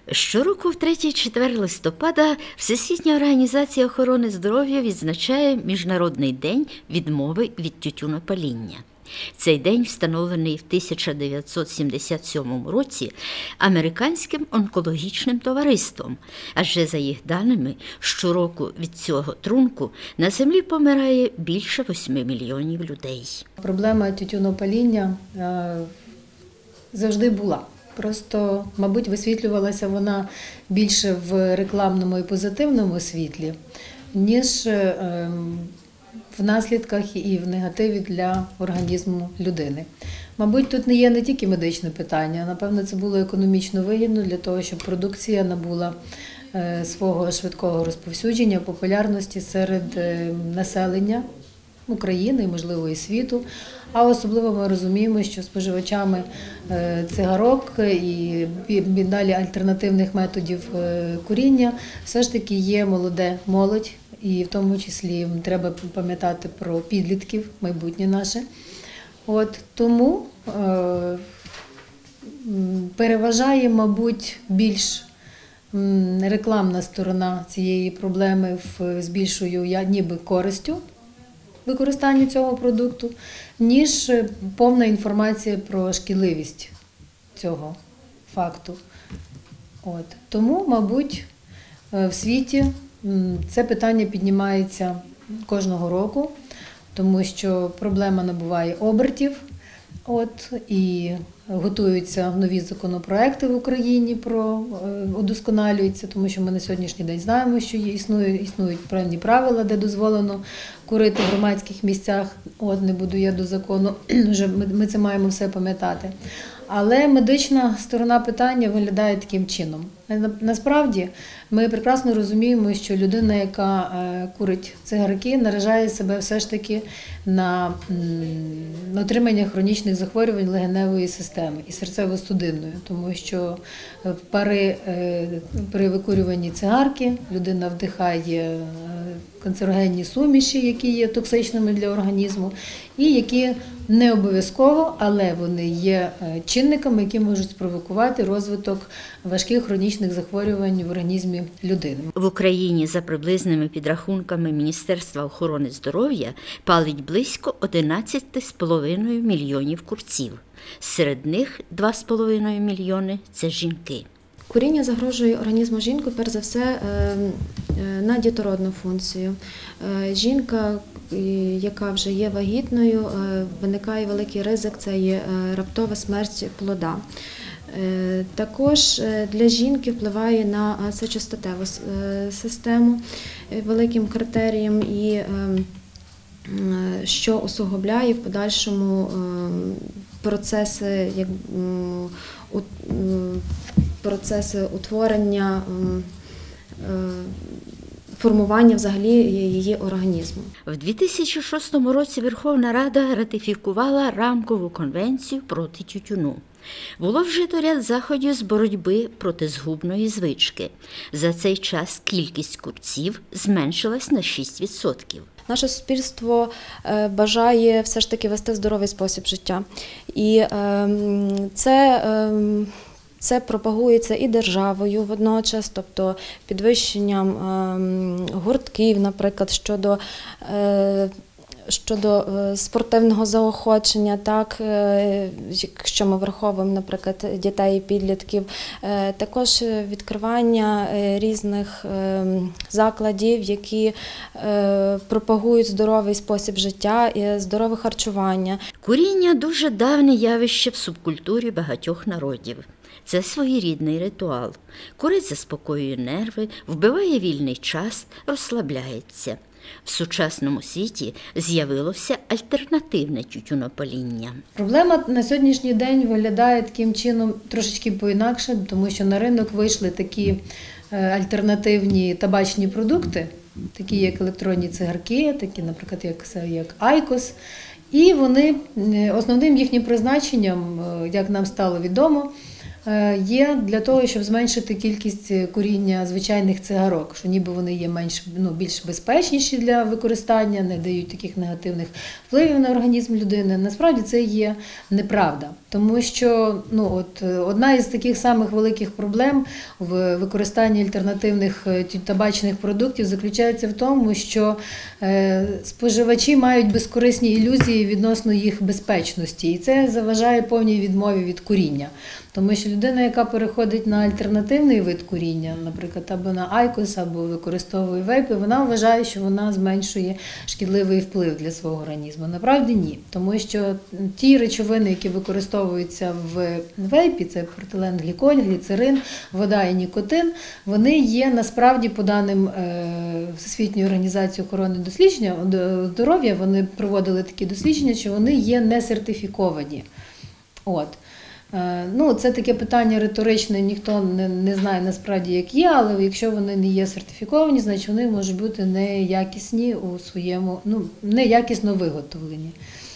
Щороку в 3-4 листопада Всесвітня організація охорони здоров'я відзначає Міжнародний день відмови від тютюнопаління. Цей день встановлений в 1977 році Американським онкологічним товариством, адже за їх даними, щороку від цього трунку на землі помирає більше 8 мільйонів людей. Проблема тютюнопаління завжди була. Просто, мабуть, висвітлювалася вона більше в рекламному і позитивному світлі, ніж в наслідках і в негативі для організму людини. Мабуть, тут не є не тільки медичне питання, напевно, це було економічно вигідно для того, щоб продукція набула свого швидкого розповсюдження, популярності серед населення України, можливо, і світу. А особливо ми розуміємо, що споживачами цигарок і далі альтернативних методів куріння все ж таки є молодь, і в тому числі треба пам'ятати про підлітків, майбутнє наше. Тому переважає, мабуть, більш рекламна сторона цієї проблеми з більшою ніби користю використанню цього продукту, ніж повна інформація про шкідливість цього факту. Тому, мабуть, в світі це питання піднімається кожного року, тому що проблема набуває обертів, і готуються нові законопроекти в Україні, удосконалюються, тому що ми на сьогоднішній день знаємо, що існують певні правила, де дозволено курити в громадських місцях. Не буду я до закону, ми це маємо все пам'ятати. Але медична сторона питання виглядає таким чином. Насправді, ми прекрасно розуміємо, що людина, яка курить цигарки, наражає себе все ж таки на отримання хронічних захворювань легеневої системи і серцево-судинної, тому що при викурюванні цигарки людина вдихає канцерогенні суміші, які є токсичними для організму, і які не обов'язково, але вони є чинниками, які можуть спровокувати розвиток важких хронічних захворювань в організмі людини. В Україні, за приблизними підрахунками Міністерства охорони здоров'я, палить близько 11,5 мільйонів курців. Серед них 2,5 мільйони – це жінки. Куріння загрожує організму жінки, перш за все, на дітородну функцію. Жінка, яка вже є вагітною, виникає великий ризик – це є раптова смерть плода. Також для жінки впливає на сечостатеву систему великим критерієм, і що усугубляє в подальшому процеси утворення, формування взагалі її організму. В 2006 році Верховна Рада ратифікувала рамкову конвенцію проти тютюну. Було вжито ряд заходів з боротьби проти згубної звички. За цей час кількість курців зменшилась на 6%. Наше суспільство бажає все ж таки вести здоровий спосіб життя. І це пропагується і державою водночас, тобто підвищенням гуртків, наприклад, щодо спортивного заохочення, так, якщо ми враховуємо, наприклад, дітей і підлітків, також відкривання різних закладів, які пропагують здоровий спосіб життя і здорове харчування. Куріння – дуже давнє явище в субкультурі багатьох народів. Це своєрідний ритуал. Курить заспокоює нерви, вбиває вільний час, розслабляється. В сучасному світі з'явилося альтернативне тютюнопаління. Проблема на сьогоднішній день виглядає таким чином трошечки по-інакше, тому що на ринок вийшли такі альтернативні табачні продукти, такі як електронні цигарки, такі, наприклад, як Айкос. І вони, основним їхнім призначенням, як нам стало відомо, є для того, щоб зменшити кількість куріння звичайних цигарок, що ніби вони є більш безпечніші для використання, не дають таких негативних впливів на організм людини. Насправді це є неправда, тому що одна із таких самих великих проблем в використанні альтернативних табачних продуктів заключається в тому, що споживачі мають безкорисні ілюзії відносно їх безпечності, і це заважає повній відмові від куріння. Тому що людина, яка переходить на альтернативний вид куріння, наприклад, або на айкос, або використовує вейпи, вона вважає, що вона зменшує шкідливий вплив для свого організму. Насправді ні, тому що ті речовини, які використовуються в вейпі, це пропіленгліколь, гліцерин, вода і нікотин, вони є насправді, по даним Всесвітньої організації охорони здоров'я, вони проводили такі дослідження, що вони є не сертифіковані. Це таке питання риторичне, ніхто не знає насправді, як є, але якщо вони не є сертифіковані, значить вони можуть бути неякісні у своєму, неякісно виготовлені.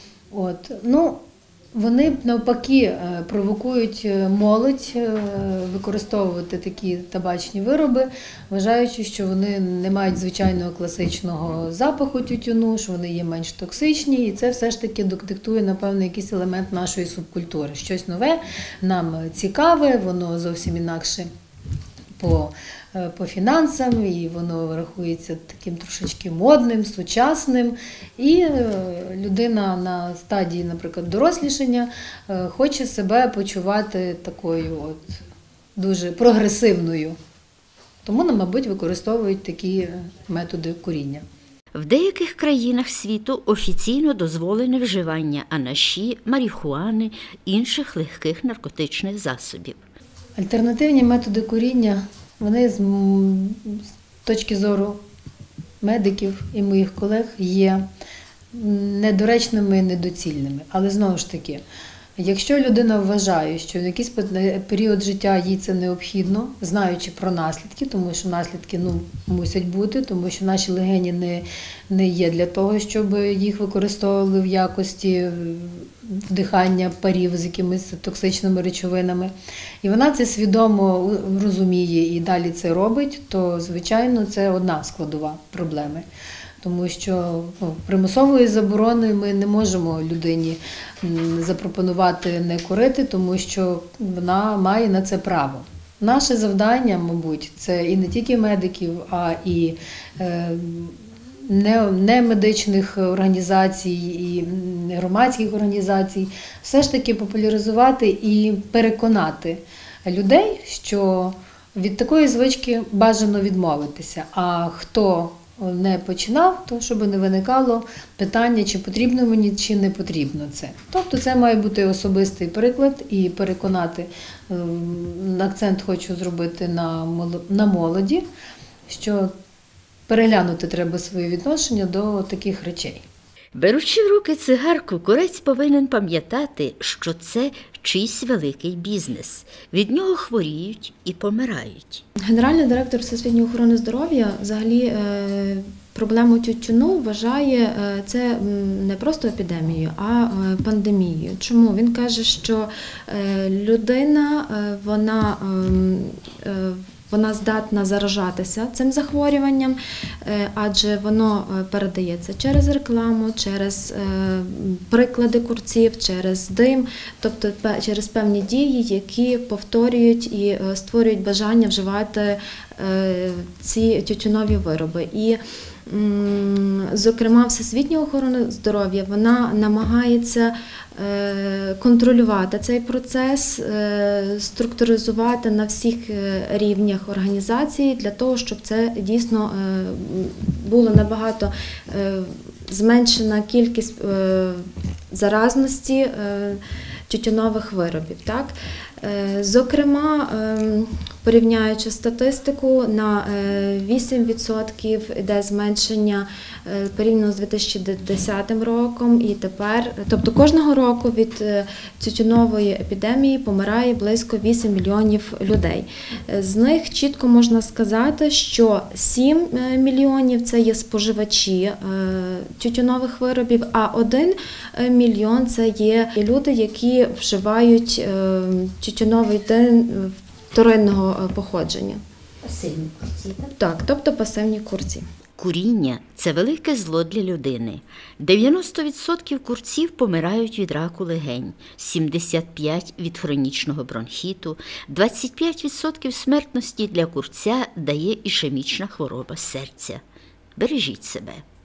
Вони навпаки провокують молодь використовувати такі табачні вироби, вважаючи, що вони не мають звичайного класичного запаху тютюну, що вони є менш токсичні, і це все ж таки диктує, напевно, якийсь елемент нашої субкультури. Щось нове, нам цікаве, воно зовсім інакше по фінансам, і воно рахується таким трошечки модним, сучасним. І людина на стадії, наприклад, дорослішання хоче себе почувати такою дуже прогресивною. Тому, мабуть, використовують такі методи куріння. В деяких країнах світу офіційно дозволене вживання анаші, марихуани, інших легких наркотичних засобів. Альтернативні методи куріння, вони з точки зору медиків і моїх колег є недоречними і недоцільними. Але знову ж таки, якщо людина вважає, що в якийсь період життя їй це необхідно, знаючи про наслідки, тому що наслідки мусять бути, тому що наші легені не є для того, щоб їх використовували в якості вдихання парів з якимись токсичними речовинами, і вона це свідомо розуміє і далі це робить, то, звичайно, це одна складова проблеми. Тому що примусової заборони ми не можемо людині запропонувати не курити, тому що вона має на це право. Наше завдання, мабуть, це і не тільки медиків, а і немедичних організацій, і громадських організацій, все ж таки популяризувати і переконати людей, що від такої звички бажано відмовитися. А хто не починав, то щоб не виникало питання, чи потрібно мені, чи не потрібно це. Тобто це має бути особистий приклад і переконати, акцент хочу зробити на молоді, що переглянути треба своє відношення до таких речей. Беручи в руки цигарку, курець повинен пам'ятати, що це чийсь великий бізнес. Від нього хворіють і помирають. Генеральний директор Всесвітньої охорони здоров'я взагалі проблему тютюну вважає це не просто епідемією, а пандемією. Чому? Він каже, що людина, вона здатна заражатися цим захворюванням, адже воно передається через рекламу, через приклади курців, через дим, тобто через певні дії, які повторюють і створюють бажання вживати ці тютюнові вироби. І, зокрема, Всесвітня охорона здоров'я, вона намагається контролювати цей процес, структуризувати на всіх рівнях організації для того, щоб це дійсно було набагато зменшена кількість заразності тютюнових виробів. Так? Зокрема, порівняючи статистику, на 8% йде зменшення порівняно з 2010 роком і тепер. Тобто кожного року від тютюнової епідемії помирає близько 8 мільйонів людей. З них чітко можна сказати, що 7 мільйонів – це є споживачі тютюнових виробів, а 1 мільйон – це є люди, які вживають тютюновий дим вторинного походження. Пасивні курці, так? Так, тобто пасивні курці. Куріння – це велике зло для людини. 90% курців помирають від раку легень, 75% – від хронічного бронхіту, 25% смертності для курця дає ішемічна хвороба серця. Бережіть себе.